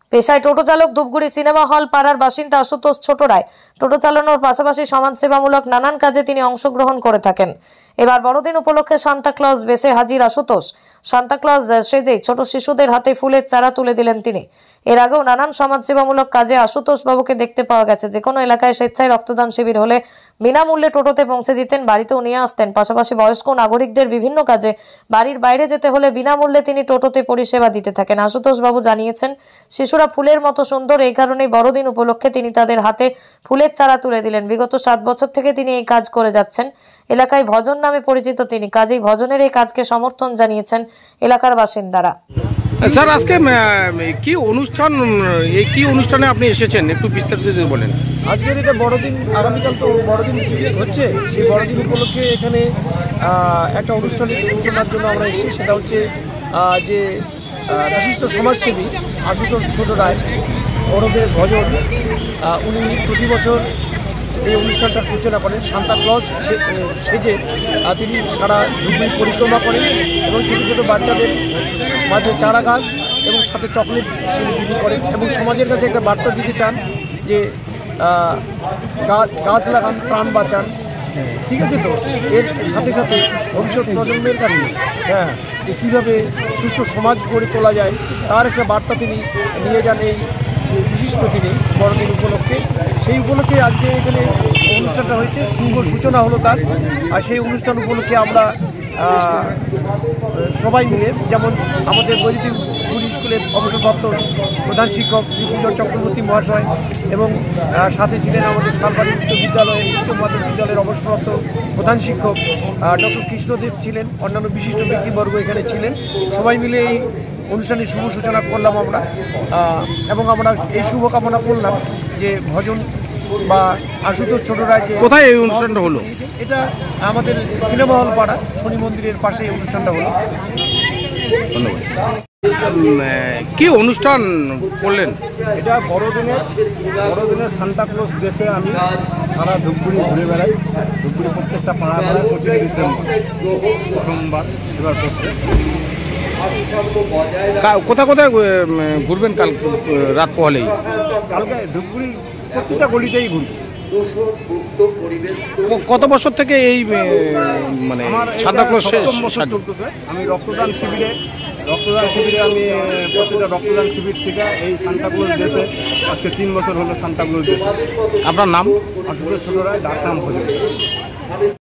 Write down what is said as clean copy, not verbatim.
পেশায় টোটো চালক, Dhupguri cinema hall পাড়ার বাসিন্দা আশুতোষ ছোট রায় টোটো চালানোর পাশাপাশি সমাজসেবামূলক নানান কাজে তিনি অংশগ্রহণ করে থাকেন। এবার বড়দিন উপলক্ষে সান্তা ক্লজ বেশে হাজির আশুতোষ। সান্তা ক্লজ সেজেই ছোট শিশুদের হাতে ফুলের চারা তুলে দিলেন তিনি। এর আগেও নানান সমাজসেবামূলক কাজে আশুতোষ বাবুকে দেখতে পাওয়া গেছে। যে কোনো এলাকায় স্বেচ্ছায় রক্তদান শিবির হলে বিনামূল্যে টোটোতে পৌঁছে দিতেন, বাড়িতেও নিয়ে আসতেন। পাশাপাশি বয়স্ক নাগরিকদের বিভিন্ন কাজে বাড়ির বাইরে যেতে হলে বিনামূল্যে তিনি টোটোতে পরিষেবা দিতে থাকেন। আশুতোষ বাবু জানিয়েছেন, শিশুরা ফুলের মতো সুন্দর, এই কারণেই বড়দিন উপলক্ষে তিনি তাদের হাতে ফুলের চারা তুলে দিলেন। বিগত 7 বছর থেকে তিনি এই কাজ করে যাচ্ছেন। এলাকায় ভজন নামে পরিচিত তিনি, কাজেই ভজনের এই কাজকে সমর্থন জানিয়েছেন এলাকার বাসিন্দারা। স্যার, আজকে কি অনুষ্ঠান, এই কি অনুষ্ঠানে আপনি এসেছেন, একটু বিস্তারিত বলেন। আজকের এটা বড়দিন, আগামীকাল তো বড়দিন হচ্ছে। সেই বড়দিন উপলক্ষে এখানে একটা অনুষ্ঠানের সূচনার জন্য আমরা এসেছি। সেটা হচ্ছে যে বিশিষ্ট সমাজসেবী আশুতোষ ছোট রায় ওরফে ভজন, উনি প্রতি বছর এই অনুষ্ঠানটার সূচনা করেন। সান্তা ক্লজ সেজে তিনি সারা ধূপগুড়ি পরিক্রমা করেন এবং ছোটো ছোটো বাচ্চাদের মাঝে চারা গাছ এবং সাথে চকলেট তিনি বিক্রি করেন এবং সমাজের কাছে একটা বার্তা দিতে চান যে গাছ লাগান, প্রাণ বাঁচান। ঠিক আছে, তো এর সাথে সাথে ভবিষ্যৎ প্রজন্মের কাছে যে কীভাবে সুস্থ সমাজ গড়ে তোলা যায় তার একটা বার্তা তিনি নিয়ে যান এই বিশিষ্ট তিনি বড়দিন উপলক্ষে। সেই উপলক্ষে আজকে এখানে অনুষ্ঠানটা হয়েছে, শুভ সূচনা হলো তার। আর সেই অনুষ্ঠান উপলক্ষে আমরা সবাই মিলে, যেমন আমাদের বৈদিকপুর স্কুলের অবসরপ্রাপ্ত প্রধান শিক্ষক শ্রী পূজন চক্রবর্তী মহাশয় এবং সাথে ছিলেন আমাদের শালবাড়ি উচ্চ মাধ্যমিক বিদ্যালয়ের অবসরপ্রাপ্ত প্রধান শিক্ষক ডক্টর কৃষ্ণদেব ছিলেন, অন্যান্য বিশিষ্ট ব্যক্তিবর্গ এখানে ছিলেন। সবাই মিলে এই অনুষ্ঠানের শুভ সূচনা করলাম আমরা এবং আমরা এই শুভকামনা করলাম যে ভজন বা আশুতোষ ছোট রায়। কোথায় এই অনুষ্ঠানটা হলো? এটা আমাদের সিনেমা হল পাড়া শনি মন্দিরের পাশে এই অনুষ্ঠানটা হলো। ধন্যবাদ। কি অনুষ্ঠান করলেন? এটা বড়দিনের সান্তা ক্লজ দেশে আমি সারা ধূপগুড়ি ঘুরে বেড়াই। ধূপগুড়ি প্রত্যেকটা পাড়া পাড়ায় 25 ডিসেম্বর সোমবার সেবার করছে। কোথায় কোথায় ঘুরবেন কাল রাত পোহালেই? কালকে ধূপগুড়ি প্রত্যেকটা গলিতেই ঘুরবো। কত বছর থেকে এই মানে সান্তা ক্লজ চলতেছে? আমি রক্তদান শিবিরে আমি প্রত্যেকটা রক্তদান শিবির থেকে এই সান্তা ক্লজ দেশে আজকে 3 বছর হলো সান্তা ক্লজ দেশে। আপনার নাম? আশুতোষ ছোট রায়, ডাক নাম